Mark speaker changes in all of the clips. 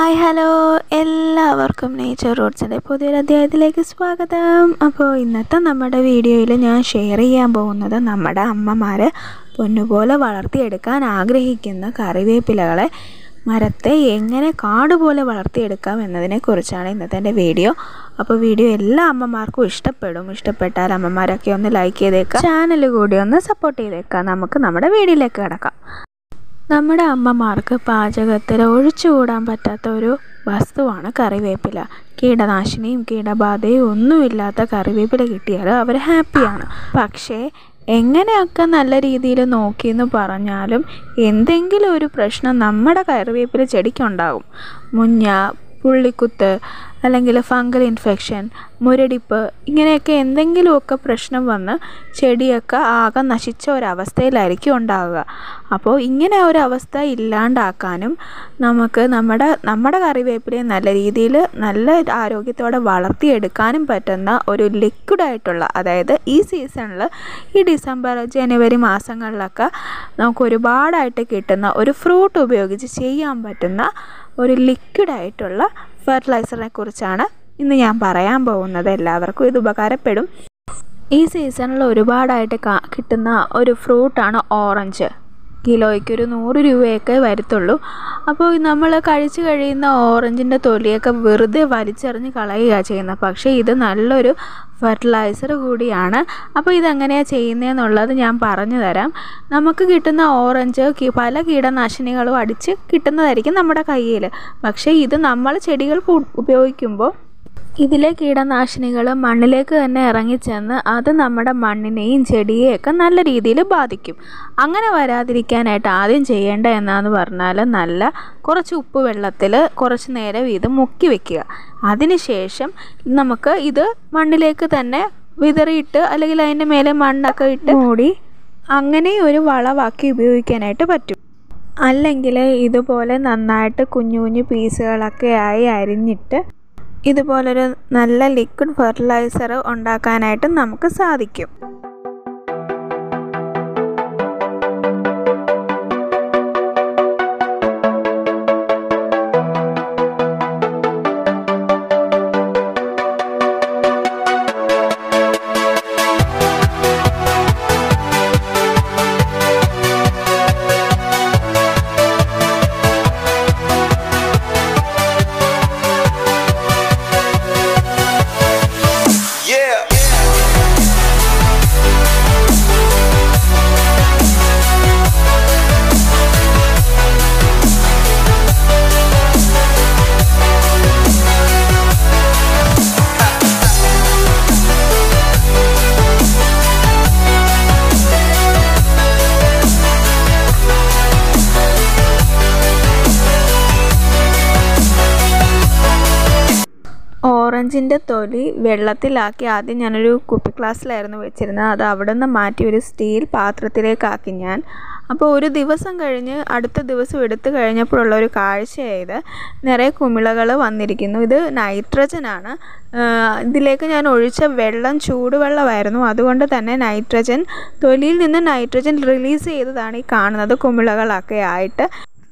Speaker 1: Hi hello എല്ലാവർക്കും നേച്ചർ റൂട്ട്സിൻ്റെ പുതിയൊരു അധ്യായത്തിലേക്ക് സ്വാഗതം. അപ്പോൾ ഇന്നത്തെ നമ്മുടെ വീഡിയോയിൽ ഞാൻ ഷെയർ ചെയ്യാൻ പോകുന്നത് നമ്മുടെ അമ്മമാർ പൊന്നുപോലെ വളർത്തിയെടുക്കാൻ ആഗ്രഹിക്കുന്ന കറിവേപ്പിലകളെ മരത്തെ എങ്ങനെ കാട് പോലെ വളർത്തിയെടുക്കാം എന്നതിനെക്കുറിച്ചാണ് ഇന്നത്തെ എൻ്റെ വീഡിയോ. അപ്പോൾ വീഡിയോ എല്ലാ അമ്മമാർക്കും ഇഷ്ടപ്പെട്ടാൽ അമ്മമാരൊക്കെ ഒന്ന് ലൈക്ക് ചെയ്തേക്കാം, ചാനൽ കൂടി ഒന്ന് സപ്പോർട്ട് ചെയ്തേക്കാം. നമുക്ക് നമ്മുടെ വീഡിയോയിലേക്ക് കിടക്കാം. നമ്മുടെ അമ്മമാർക്ക് പാചകത്തിൽ ഒഴിച്ചുകൂടാൻ പറ്റാത്ത ഒരു വസ്തുവാണ് കറിവേപ്പില. കീടനാശിനിയും കീടബാധയും ഒന്നുമില്ലാത്ത കറിവേപ്പില കിട്ടിയാൽ അവർ ഹാപ്പിയാണ്. പക്ഷേ എങ്ങനെയൊക്കെ നല്ല രീതിയിൽ നോക്കിയെന്ന് പറഞ്ഞാലും എന്തെങ്കിലും ഒരു പ്രശ്നം നമ്മുടെ കറിവേപ്പില ചെടിക്കുണ്ടാകും. മുഞ്ഞ, പുള്ളിക്കുത്ത്, അല്ലെങ്കിൽ ഫംഗൽ ഇൻഫെക്ഷൻ, മുരടിപ്പ്, ഇങ്ങനെയൊക്കെ എന്തെങ്കിലുമൊക്കെ പ്രശ്നം വന്ന് ചെടിയൊക്കെ ആകെ നശിച്ച ഒരവസ്ഥയിലായിരിക്കും ഉണ്ടാവുക. അപ്പോൾ ഇങ്ങനെ ഒരവസ്ഥ ഇല്ലാണ്ടാക്കാനും നമുക്ക് നമ്മുടെ കറിവേപ്പിലയെ നല്ല രീതിയിൽ നല്ല ആരോഗ്യത്തോടെ വളർത്തിയെടുക്കാനും പറ്റുന്ന ഒരു ലിക്വിഡായിട്ടുള്ള, അതായത് ഈ സീസണിൽ ഈ ഡിസംബർ ജനുവരി മാസങ്ങളിലൊക്കെ നമുക്ക് ഒരുപാടായിട്ട് കിട്ടുന്ന ഒരു ഫ്രൂട്ട് ഉപയോഗിച്ച് ചെയ്യാൻ പറ്റുന്ന ഒരു ലിക്വിഡായിട്ടുള്ള ഫെർട്ടിലൈസറിനെ കുറിച്ചാണ് ഇന്ന് ഞാൻ പറയാൻ പോകുന്നത്. എല്ലാവർക്കും ഇത് ഉപകാരപ്പെടും. ഈ സീസണിൽ ഒരുപാടായിട്ട് കിട്ടുന്ന ഒരു ഫ്രൂട്ടാണ് ഓറഞ്ച്. കിലോയ്ക്ക് ഒരു 100 രൂപയൊക്കെ വരത്തുള്ളൂ. അപ്പോൾ നമ്മൾ കഴിച്ചു കഴിയുന്ന ഓറഞ്ചിൻ്റെ തൊലിയൊക്കെ വെറുതെ വലിച്ചെറിഞ്ഞ് കളയുക ചെയ്യുന്നത്. പക്ഷേ ഇത് നല്ലൊരു ഫെർട്ടിലൈസർ കൂടിയാണ്. അപ്പോൾ ഇതെങ്ങനെയാണ് ചെയ്യുന്നതെന്നുള്ളത് ഞാൻ പറഞ്ഞു തരാം. നമുക്ക് കിട്ടുന്ന ഓറഞ്ച് പല കീടനാശിനികളും അടിച്ച് കിട്ടുന്നതായിരിക്കും നമ്മുടെ കയ്യിൽ. പക്ഷേ ഇത് നമ്മൾ ചെടികൾക്ക് ഉപയോഗിക്കുമ്പോൾ ഇതിലെ കീടനാശിനികൾ മണ്ണിലേക്ക് തന്നെ ഇറങ്ങിച്ചെന്ന് അത് നമ്മുടെ മണ്ണിനെയും ചെടിയെയൊക്കെ നല്ല രീതിയിൽ ബാധിക്കും. അങ്ങനെ വരാതിരിക്കാനായിട്ട് ആദ്യം ചെയ്യേണ്ട എന്നാന്ന് പറഞ്ഞാൽ കുറച്ച് ഉപ്പ് വെള്ളത്തിൽ കുറച്ച് നേരം ഇത് മുക്കി വെക്കുക. അതിനുശേഷം നമുക്ക് ഇത് മണ്ണിലേക്ക് തന്നെ വിതറിയിട്ട് അല്ലെങ്കിൽ അതിൻ്റെ മേലെ മണ്ണൊക്കെ ഇട്ട് മൂടി അങ്ങനെ ഒരു വളമാക്കി ഉപയോഗിക്കാനായിട്ട് പറ്റും. അല്ലെങ്കിൽ ഇതുപോലെ നന്നായിട്ട് കുഞ്ഞു കുഞ്ഞു പീസുകളൊക്കെ ആയി അരിഞ്ഞിട്ട് ഇതുപോലൊരു നല്ല ലിക്വിഡ് ഫെർട്ടിലൈസർ ഉണ്ടാക്കാനായിട്ട് നമുക്ക് സാധിക്കും. ഓറഞ്ചിൻ്റെ തൊലി വെള്ളത്തിലാക്കി ആദ്യം ഞാനൊരു കുപ്പി ഗ്ലാസ്സിലായിരുന്നു വെച്ചിരുന്നത്. അത് അവിടെ നിന്ന് മാറ്റി ഒരു സ്റ്റീൽ പാത്രത്തിലേക്കാക്കി ഞാൻ. അപ്പോൾ ഒരു ദിവസം കഴിഞ്ഞ് അടുത്ത ദിവസം എടുത്തു കഴിഞ്ഞപ്പോഴുള്ള ഒരു കാഴ്ചയായത് നിറയെ കുമിളകൾ വന്നിരിക്കുന്നു. ഇത് നൈട്രജനാണ്. ഇതിലേക്ക് ഞാൻ ഒഴിച്ച വെള്ളം ചൂടുവെള്ളമായിരുന്നു. അതുകൊണ്ട് തന്നെ തൊലിയിൽ നിന്ന് നൈട്രജൻ റിലീസ് ചെയ്തതാണ് ഈ കാണുന്നത് കുമിളകളൊക്കെ ആയിട്ട്.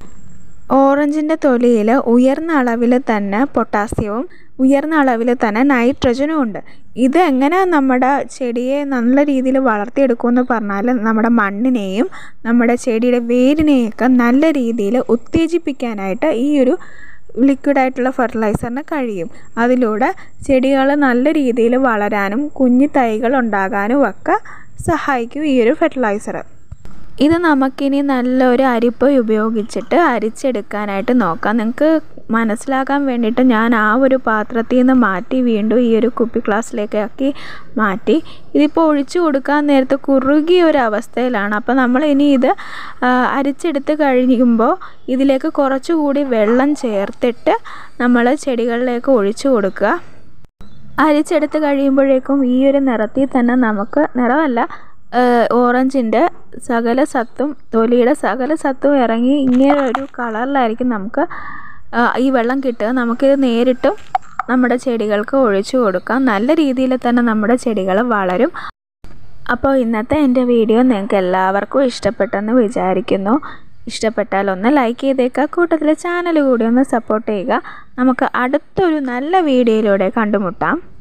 Speaker 1: ഓറഞ്ചിൻ്റെ തൊലിയിൽ ഉയർന്ന അളവിൽ തന്നെ പൊട്ടാസ്യവും ഉയർന്ന അളവിൽ തന്നെ നൈട്രജനും ഉണ്ട്. ഇത് എങ്ങനെ നമ്മുടെ ചെടിയെ നല്ല രീതിയിൽ വളർത്തിയെടുക്കുമെന്ന് പറഞ്ഞാൽ നമ്മുടെ മണ്ണിനെയും നമ്മുടെ ചെടിയുടെ വേരിനെയൊക്കെ നല്ല രീതിയിൽ ഉത്തേജിപ്പിക്കാനായിട്ട് ഈ ഒരു ലിക്വിഡായിട്ടുള്ള ഫെർട്ടിലൈസറിന് കഴിയും. അതിലൂടെ ചെടികൾ നല്ല രീതിയിൽ വളരാനും കുഞ്ഞു തൈകൾ ഉണ്ടാകാനും ഒക്കെ സഹായിക്കും ഈ ഒരു ഫെർട്ടിലൈസർ. ഇത് നമുക്കിനി നല്ലൊരു അരിപ്പ ഉപയോഗിച്ചിട്ട് അരിച്ചെടുക്കാനായിട്ട് നോക്കാം. നിങ്ങൾക്ക് മനസ്സിലാക്കാൻ വേണ്ടിയിട്ട് ഞാൻ ആ ഒരു പാത്രത്തിൽ നിന്ന് മാറ്റി വീണ്ടും ഈ ഒരു കുപ്പി ഗ്ലാസ്സിലേക്കാക്കി മാറ്റി. ഇതിപ്പോൾ ഒഴിച്ചു കൊടുക്കാൻ നേരത്തെ കുറുകിയ ഒരു അവസ്ഥയിലാണ്. അപ്പോൾ നമ്മൾ ഇനി ഇത് അരിച്ചെടുത്ത് കഴിയുമ്പോൾ ഇതിലേക്ക് കുറച്ചുകൂടി വെള്ളം ചേർത്തിട്ട് നമ്മൾ ചെടികളിലേക്ക് ഒഴിച്ചു കൊടുക്കുക. അരിച്ചെടുത്ത് കഴിയുമ്പോഴേക്കും ഈ ഒരു നിറത്തിൽ തന്നെ നമുക്ക് ഓറഞ്ചിൻ്റെ സകല സത്തും തൊലിയുടെ സകല സത്തും ഇറങ്ങി ഇങ്ങനെ ഒരു കളറിലായിരിക്കും നമുക്ക് ഈ വെള്ളം കിട്ടുക. നമുക്കിത് നേരിട്ടും നമ്മുടെ ചെടികൾക്ക് ഒഴിച്ചു കൊടുക്കാം. നല്ല രീതിയിൽ തന്നെ നമ്മുടെ ചെടികൾ വളരും. അപ്പോൾ ഇന്നത്തെ എൻ്റെ വീഡിയോ നിങ്ങൾക്ക് എല്ലാവർക്കും ഇഷ്ടപ്പെട്ടെന്ന് വിചാരിക്കുന്നു. ഇഷ്ടപ്പെട്ടാൽ ഒന്ന് ലൈക്ക് ചെയ്തേക്കുക, കൂട്ടത്തിൽ ചാനൽ കൂടി ഒന്ന് സപ്പോർട്ട് ചെയ്യുക. നമുക്ക് അടുത്തൊരു നല്ല വീഡിയോയിലൂടെ കണ്ടുമുട്ടാം.